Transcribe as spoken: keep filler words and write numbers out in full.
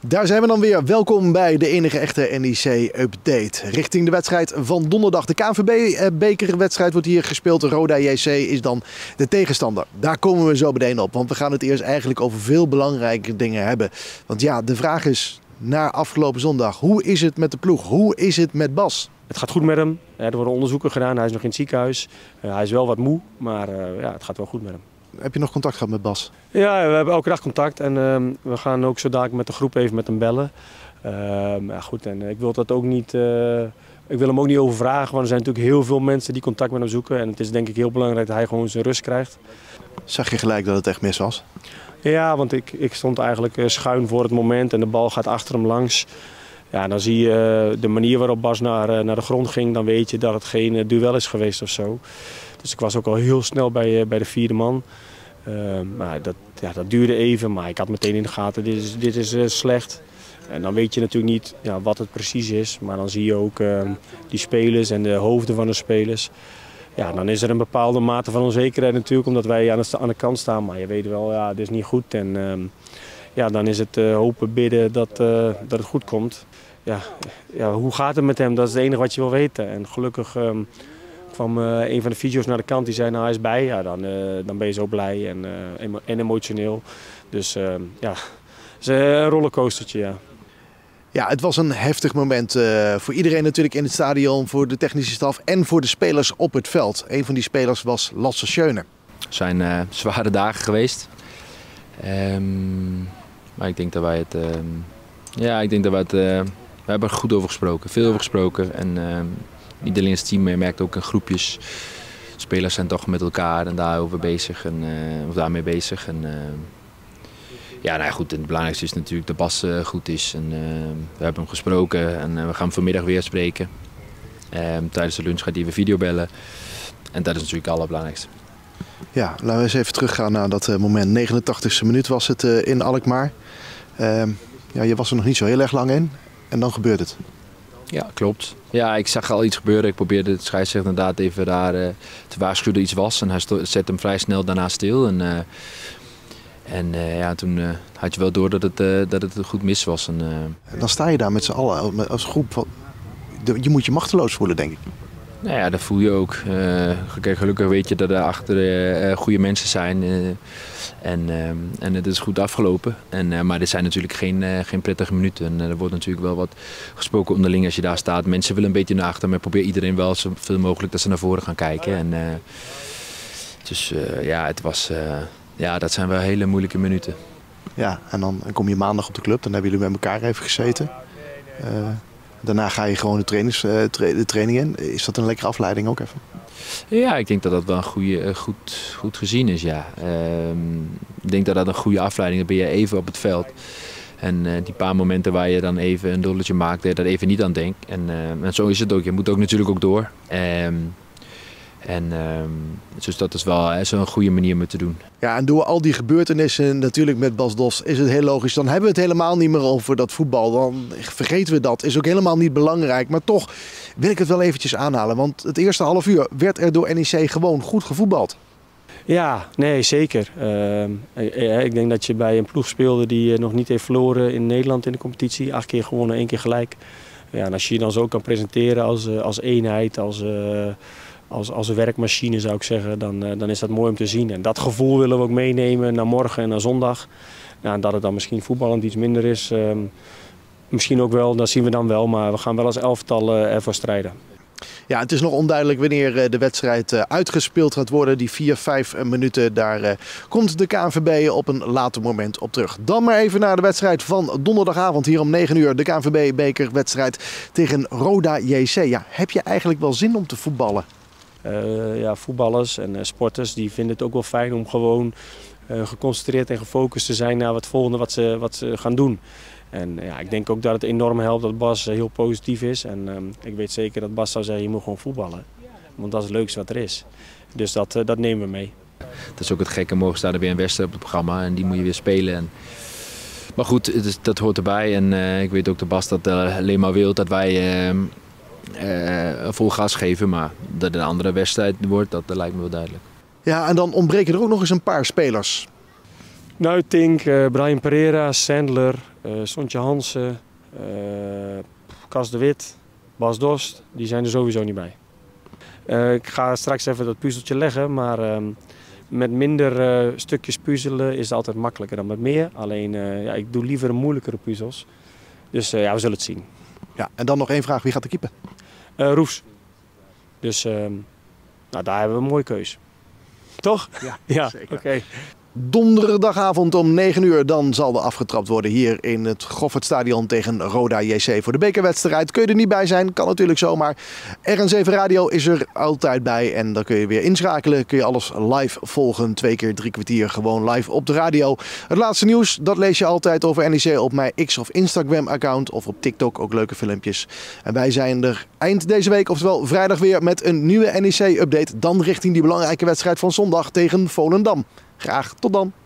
Daar zijn we dan weer. Welkom bij de enige echte N E C-update. Richting de wedstrijd van donderdag. De K N V B-bekerwedstrijd wordt hier gespeeld. Roda J C is dan de tegenstander. Daar komen we zo meteen op. Want we gaan het eerst eigenlijk over veel belangrijke dingen hebben. Want ja, de vraag is naar afgelopen zondag. Hoe is het met de ploeg? Hoe is het met Bas? Het gaat goed met hem. Er worden onderzoeken gedaan. Hij is nog in het ziekenhuis. Hij is wel wat moe, maar ja, het gaat wel goed met hem. Heb je nog contact gehad met Bas? Ja, we hebben elke dag contact en uh, we gaan ook zo dadelijk met de groep even met hem bellen. Uh, ja, goed, en ik wil dat ook niet, uh, ik wil hem ook niet overvragen, want er zijn natuurlijk heel veel mensen die contact met hem zoeken. En het is denk ik heel belangrijk dat hij gewoon zijn rust krijgt. Zag je gelijk dat het echt mis was? Ja, want ik, ik stond eigenlijk schuin voor het moment en de bal gaat achter hem langs. Ja, dan zie je de manier waarop Bas naar, naar de grond ging, dan weet je dat het geen duel is geweest of zo. Dus ik was ook al heel snel bij, bij de vierde man. Uh, maar dat, ja, dat duurde even, maar ik had meteen in de gaten, dit is, dit is uh, slecht. En dan weet je natuurlijk niet ja, wat het precies is, maar dan zie je ook uh, die spelers en de hoofden van de spelers. Ja, dan is er een bepaalde mate van onzekerheid natuurlijk, omdat wij aan de, aan de kant staan. Maar je weet wel, ja, dit is niet goed. En uh, ja, dan is het uh, hopen, bidden dat, uh, dat het goed komt. Ja, ja, hoe gaat het met hem? Dat is het enige wat je wil weten. En gelukkig um, kwam uh, een van de fysio's naar de kant die zei, nou hij is bij. Ja, dan, uh, dan ben je zo blij en, uh, emo en emotioneel. Dus uh, ja, het is een rollercoastertje, ja. Ja, het was een heftig moment uh, voor iedereen natuurlijk in het stadion, voor de technische staf en voor de spelers op het veld. Een van die spelers was Lasse Schöne. Het zijn uh, zware dagen geweest. Um, maar ik denk dat wij het... Uh, ja, ik denk dat wij het... Uh, we hebben er goed over gesproken, veel over gesproken. En uh, niet alleen het team, maar je merkt ook in groepjes. Spelers zijn toch met elkaar en daarover bezig en, uh, of daarmee bezig. En, uh, ja, nou ja, goed, en het belangrijkste is natuurlijk dat Bas uh, goed is. En, uh, we hebben hem gesproken en uh, we gaan hem vanmiddag weer spreken. Uh, tijdens de lunch gaat hij weer videobellen. En dat is natuurlijk het allerbelangrijkste. Ja, laten we eens even teruggaan naar dat uh, moment. negenentachtigste minuut was het uh, in Alkmaar. Uh, ja, je was er nog niet zo heel erg lang in en dan gebeurt het. Ja, klopt. Ja, ik zag al iets gebeuren. Ik probeerde het scheidsrechter inderdaad even daar uh, te waarschuwen dat iets was. En hij zette hem vrij snel daarna stil. En, uh, en uh, ja, toen uh, had je wel door dat het, uh, dat het goed mis was. En, uh... en dan sta je daar met z'n allen als groep. Je moet je machteloos voelen, denk ik. Nou ja, dat voel je ook. Uh, gelukkig weet je dat er achter uh, goede mensen zijn. Uh, en, uh, en het is goed afgelopen. En, uh, maar dit zijn natuurlijk geen, uh, geen prettige minuten. En uh, er wordt natuurlijk wel wat gesproken onderling als je daar staat. Mensen willen een beetje naar achter, maar probeer iedereen wel zoveel mogelijk dat ze naar voren gaan kijken. En, uh, dus uh, ja, het was, uh, ja, dat zijn wel hele moeilijke minuten. Ja, en dan kom je maandag op de club. Dan hebben jullie met elkaar even gezeten. Uh... Daarna ga je gewoon de, trainings, uh, tra de training in. Is dat een lekkere afleiding ook even? Ja, ik denk dat dat wel een goede, uh, goed, goed gezien is, ja. Uh, ik denk dat dat een goede afleiding is. Dan ben je even op het veld. En uh, die paar momenten waar je dan even een dolletje maakt, dat je daar even niet aan denkt. En, uh, en zo is het ook. Je moet ook natuurlijk ook door. Um, En um, dus dat is wel zo'n goede manier om te doen. Ja, en door al die gebeurtenissen natuurlijk met Bas Dost is het heel logisch. Dan hebben we het helemaal niet meer over dat voetbal. Dan vergeten we dat. Is ook helemaal niet belangrijk. Maar toch wil ik het wel eventjes aanhalen. Want het eerste half uur werd er door N E C gewoon goed gevoetbald. Ja, nee, zeker. Uh, ik denk dat je bij een ploeg speelde die nog niet heeft verloren in Nederland in de competitie. Acht keer gewonnen, één keer gelijk. Ja, en als je je dan zo kan presenteren als, als eenheid, als... Uh, Als, als een werkmachine zou ik zeggen, dan, uh, dan is dat mooi om te zien. En dat gevoel willen we ook meenemen naar morgen en naar zondag. Nou, dat het dan misschien voetballend iets minder is, uh, misschien ook wel, dat zien we dan wel. Maar we gaan wel als elftal uh, ervoor strijden. Ja, het is nog onduidelijk wanneer de wedstrijd uh, uitgespeeld gaat worden. Die vier, vijf minuten, daar uh, komt de K N V B op een later moment op terug. Dan maar even naar de wedstrijd van donderdagavond hier om negen uur. De K N V B-bekerwedstrijd tegen Roda J C. Ja, heb je eigenlijk wel zin om te voetballen? Uh, ja, voetballers en uh, sporters die vinden het ook wel fijn om gewoon uh, geconcentreerd en gefocust te zijn naar het volgende wat ze, wat ze gaan doen. En uh, ja, ik denk ook dat het enorm helpt dat Bas uh, heel positief is. En uh, ik weet zeker dat Bas zou zeggen, je moet gewoon voetballen. Want dat is het leukste wat er is. Dus dat, uh, dat nemen we mee. Dat is ook het gekke, morgen staat er weer een wedstrijd op het programma en die moet je weer spelen. En... Maar goed, het is, dat hoort erbij en uh, ik weet ook dat Bas dat uh, alleen maar wil dat wij... Uh, Uh, vol gas geven, maar dat het een andere wedstrijd wordt, dat, dat lijkt me wel duidelijk. Ja, en dan ontbreken er ook nog eens een paar spelers. Nuitink, uh, Brian Pereira, Sandler, uh, Sontje Hansen, uh, Cas de Wit, Bas Dost, die zijn er sowieso niet bij. Uh, ik ga straks even dat puzzeltje leggen, maar uh, met minder uh, stukjes puzzelen is het altijd makkelijker dan met meer. Alleen, uh, ja, ik doe liever moeilijkere puzzels. Dus uh, ja, we zullen het zien. Ja, en dan nog één vraag, wie gaat er keeper? Uh, Roes. Dus uh, nou, daar hebben we een mooie keus. Toch? Ja, ja zeker. Oké. Okay. Donderdagavond om negen uur, dan zal er afgetrapt worden hier in het Goffertstadion tegen Roda J C voor de bekerwedstrijd. Kun je er niet bij zijn, kan natuurlijk zomaar. R N zeven Radio is er altijd bij en dan kun je weer inschakelen. Kun je alles live volgen, twee keer drie kwartier gewoon live op de radio. Het laatste nieuws, dat lees je altijd over N E C op mijn X of Instagram account of op TikTok, ook leuke filmpjes. En wij zijn er eind deze week, oftewel vrijdag weer met een nieuwe N E C update. Dan richting die belangrijke wedstrijd van zondag tegen Volendam. Graag tot dan.